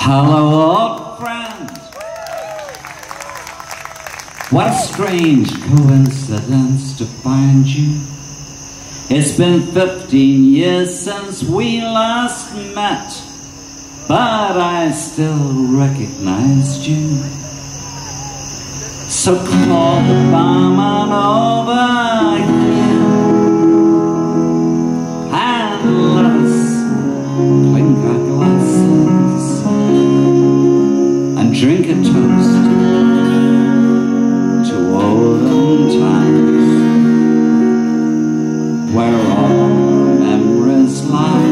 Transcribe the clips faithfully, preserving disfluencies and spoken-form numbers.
Hello, old friend. What a strange coincidence to find you. It's been fifteen years since we last met, but I still recognized you. So call the barman over here and let us clink our glasses and drink a toast to olden times, where all memories lie,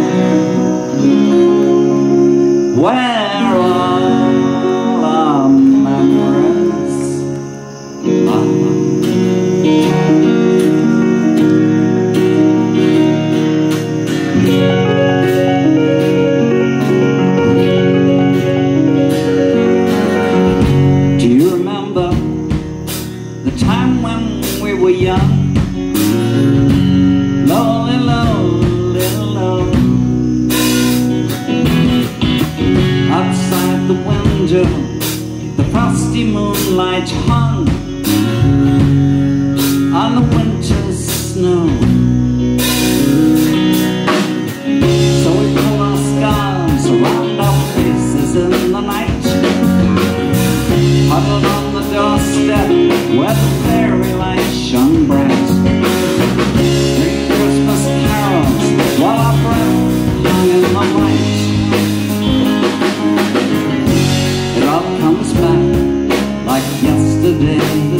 where all our memories lie. Do you remember the time when we were young? Lonely, lonely, lonely. Outside the window, the frosty moonlight hung on the winter's snow. So we pulled our scarves around our faces in the night, huddled on the doorstep where the fairy lights shone bright. While our breath hung in the light, it all comes back like yesterday.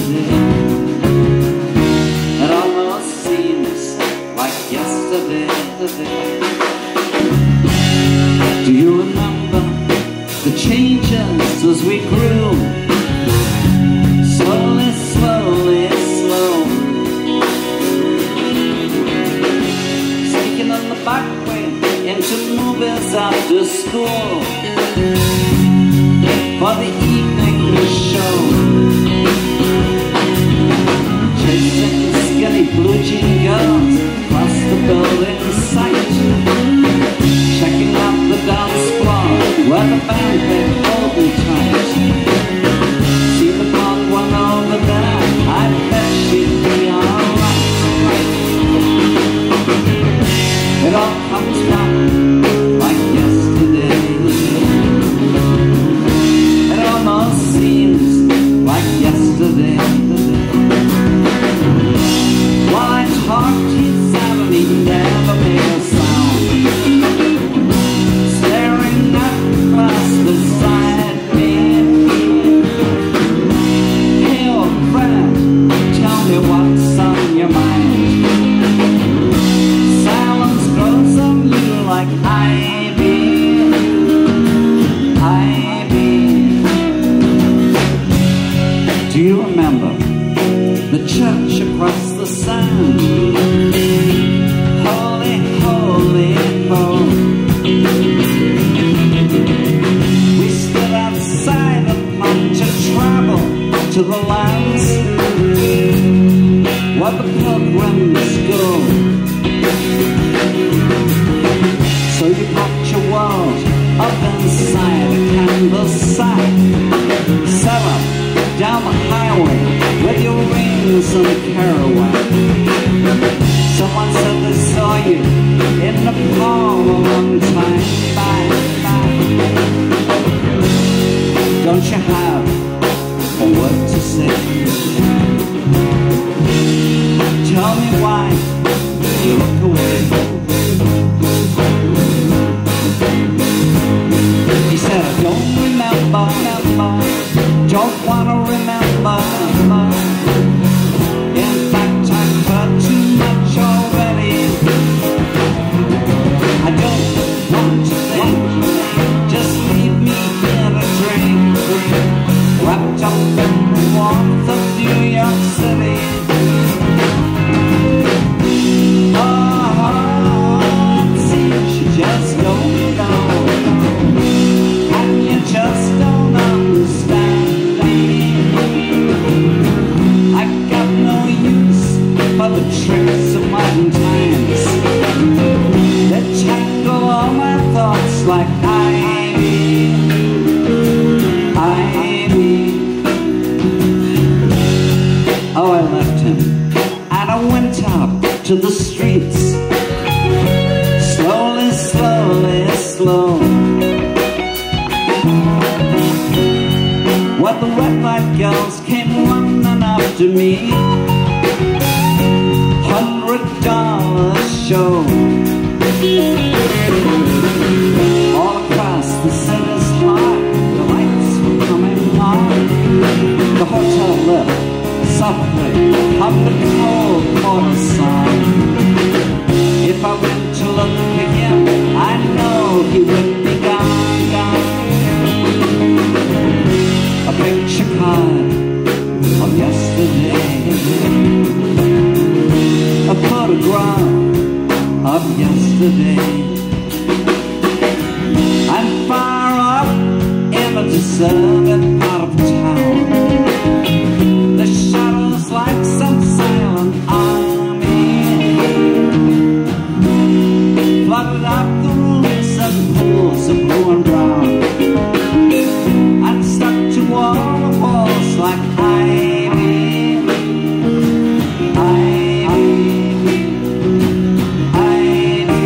It almost seems like yesterday. Do you remember the changes as we grew? Slowly, slowly, slow. Back way into movies after school for the evening show, chasing skinny blue jean girls across the building site, checking out the dance floor where the band played hold me tight. See the blonde one over there, I bet she'd be alright. It all comes back like yesterday. It almost seems like yesterday. While I talked, he sat and he never made a sound, staring at the glass beside me. Hey old friend, tell me what's on your mind. Like ivy, ivy. Do you remember the church across the sand? Holy, holy, holy. We stood outside upon to travel to the lands where the pilgrims go. So you packed your world up inside a canvas sack, set up down the highway with your rings and caraway. Someone said they saw you in Nepal a long time back. Don't you have a word to say? Tell me why you look away. He said, I don't remember, remember, don't want to remember. In fact, I've heard too much already. I don't want to think, just leave me here to drink, wrapped up in the warmth of New York City. Oh, it seems you just don't know. Just don't understand me. I got no use for the tricks of modern times that tangle all my thoughts like ivy. to the streets. Slowly, slowly, slow. What the red light girls came running after me. Hundred dollars show. All across the city's heart, the lights were coming on. The hotel lit softly, hummed a cold quarter song. If I went to look for him, I know he would be gone, gone. A picture card of yesterday, a photograph of yesterday. I'm far up in a deserted part of town. The shadows like some silent army flooded up the roofs and pools of blue and brown, and stuck to all the walls like ivy, ivy, ivy.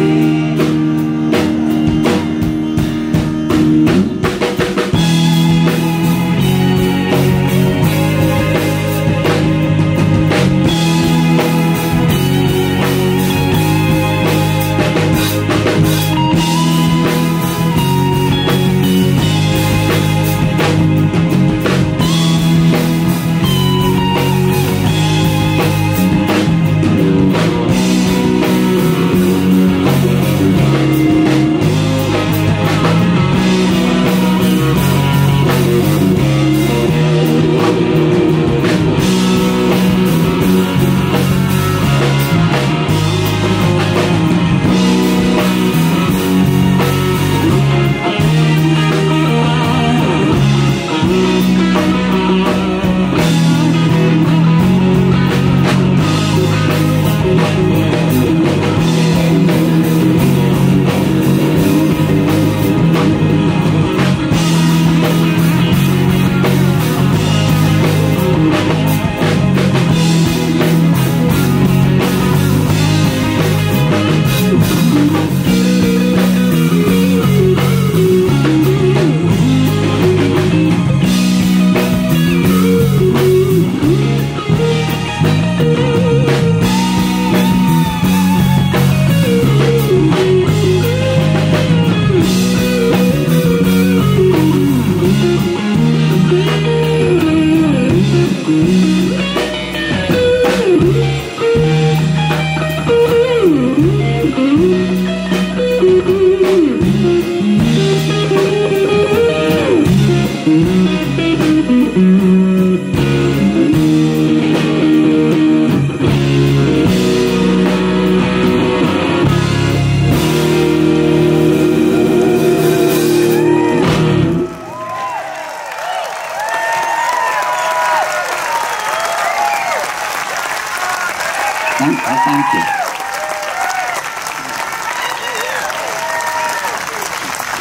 Thank, uh, thank you.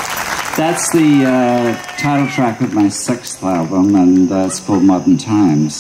That's the uh, title track of my sixth album, and uh, it's called Modern Times.